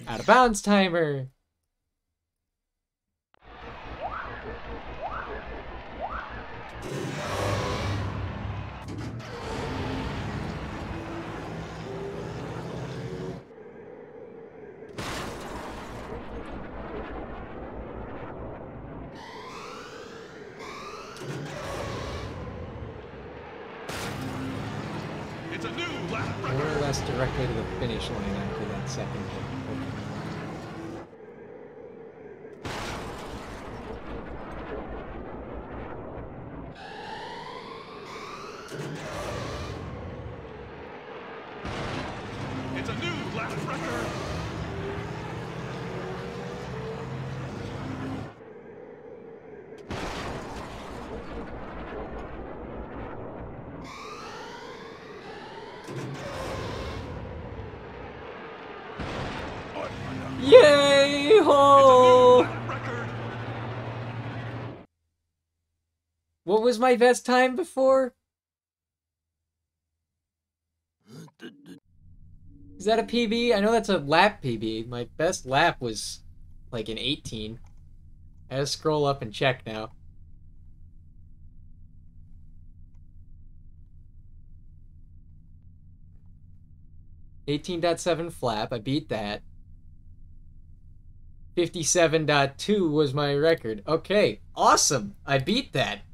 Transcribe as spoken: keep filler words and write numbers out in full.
Out of bounds timer. It's a new lap More or less directly to the finish line after that second hit. It's a new lap record. Yay! Ho! What was my best time before? Is that a P B? I know that's a lap P B. My best lap was like an eighteen. I gotta scroll up and check now. eighteen point seven flap, I beat that. fifty-seven point two was my record. Okay, awesome. I beat that.